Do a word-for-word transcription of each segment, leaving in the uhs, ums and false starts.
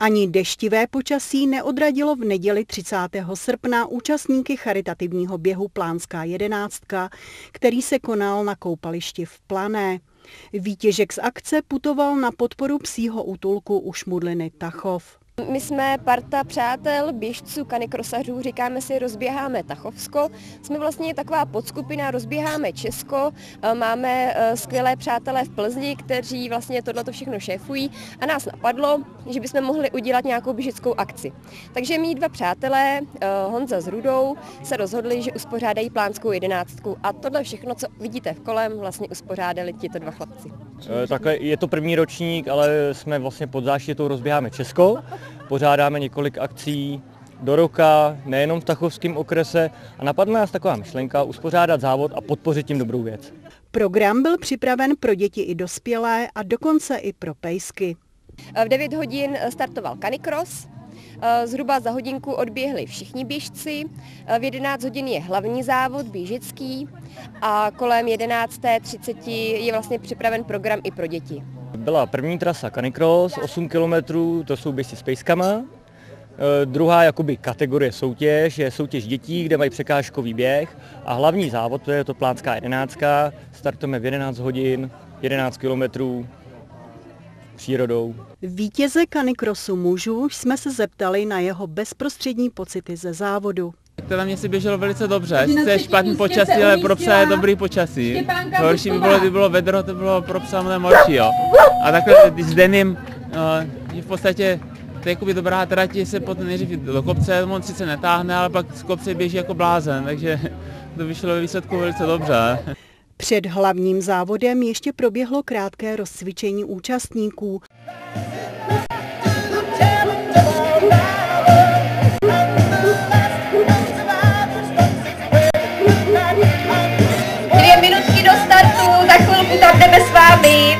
Ani deštivé počasí neodradilo v neděli třicátého srpna účastníky charitativního běhu Plánská jedenáctka, který se konal na koupališti v Plané. Výtěžek z akce putoval na podporu psího útulku u Šmudliny Tachov. My jsme parta přátel, běžců, kanikrosařů, říkáme si Rozběháme Tachovsko. Jsme vlastně taková podskupina Rozběháme Česko. Máme skvělé přátelé v Plzni, kteří vlastně tohleto všechno šéfují a nás napadlo, že bychom mohli udělat nějakou běžeckou akci. Takže mý dva přátelé, Honza s Rudou, se rozhodli, že uspořádají Plánskou jedenáctku a tohle všechno, co vidíte v kolem, vlastně uspořádali tito dva chlapci. Takhle je to první ročník, ale jsme vlastně pod záštitou Rozběháme Česko. Pořádáme několik akcí do roka, nejenom v Tachovském okrese a napadla nás taková myšlenka uspořádat závod a podpořit tím dobrou věc. Program byl připraven pro děti i dospělé a dokonce i pro pejsky. V devět hodin startoval canicross, zhruba za hodinku odběhli všichni běžci, v jedenáct hodin je hlavní závod běžecký a kolem jedenáct třicet je vlastně připraven program i pro děti. Byla první trasa canicross, osm kilometrů, to jsou běžci s pejskama. Druhá jakoby kategorie soutěž je soutěž dětí, kde mají překážkový běh. A hlavní závod, to je to Plánská jedenáctka, startujeme v jedenáct hodin, jedenáct kilometrů přírodou. Vítěze canicrossu mužů jsme se zeptali na jeho bezprostřední pocity ze závodu. Teda mě si běželo velice dobře, sice je špatný počasí, ale pro psa je dobrý počasí. Horší by bylo, kdyby bylo vedro, to bylo pro psa mnohem horší, jo. A takhle s Denim, je v podstatě to je jakoby dobrá trať, se potom nejdřív do kopce, on sice netáhne, ale pak z kopce běží jako blázen, takže to vyšlo ve výsledku velice dobře. Před hlavním závodem ještě proběhlo krátké rozcvičení účastníků. Dvě minutky do startu, za chvilku tam jdeme s vámi.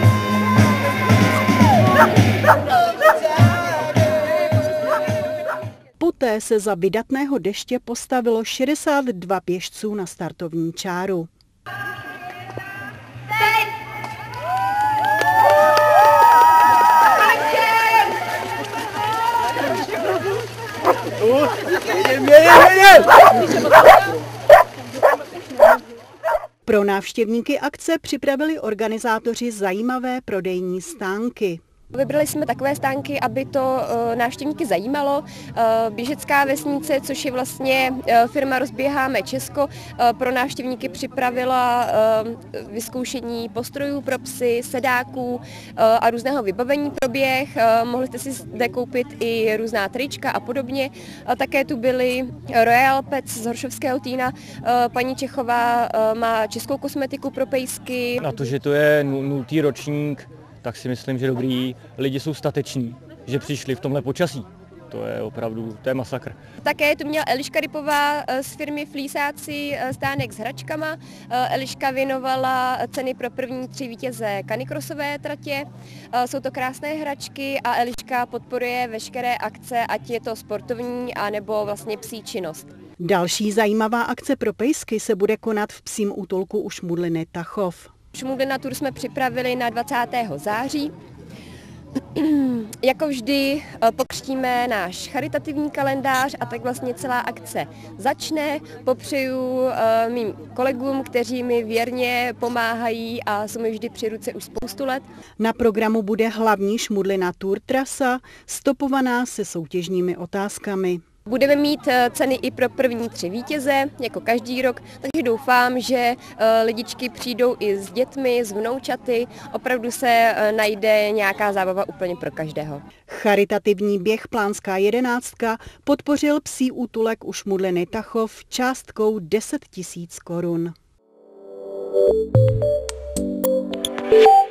Poté se za vydatného deště postavilo šedesát dva běžců na startovní čáru. Pro návštěvníky akce připravili organizátoři zajímavé prodejní stánky. Vybrali jsme takové stánky, aby to návštěvníky zajímalo. Běžecká vesnice, což je vlastně firma Rozběháme Česko, pro návštěvníky připravila vyzkoušení postrojů pro psy, sedáků a různého vybavení pro běh. Mohli jste si zde koupit i různá trička a podobně. Také tu byly Royal Pets z Horšovského Týna. Paní Čechová má českou kosmetiku pro pejsky. Na to, že to je nultý ročník, tak si myslím, že dobrý lidi jsou stateční, že přišli v tomhle počasí. To je opravdu, to je masakr. Také tu měla Eliška Rypová z firmy Flísáci stánek s hračkama. Eliška věnovala ceny pro první tři vítěze canicrossové tratě. Jsou to krásné hračky a Eliška podporuje veškeré akce, ať je to sportovní, anebo vlastně psí činnost. Další zajímavá akce pro pejsky se bude konat v psím útulku u Šmudliny Tachov. Šmudlina Tour jsme připravili na dvacátého září. Jako vždy pokřtíme náš charitativní kalendář a tak vlastně celá akce začne. Popřeju mým kolegům, kteří mi věrně pomáhají a jsou mi vždy při ruce už spoustu let. Na programu bude hlavní Šmudlina Tour trasa, stopovaná se soutěžními otázkami. Budeme mít ceny i pro první tři vítěze, jako každý rok, takže doufám, že lidičky přijdou i s dětmi, s vnoučaty, opravdu se najde nějaká zábava úplně pro každého. Charitativní běh Plánská jedenáctka podpořil psí útulek u Šmudliny Tachov částkou deset tisíc korun.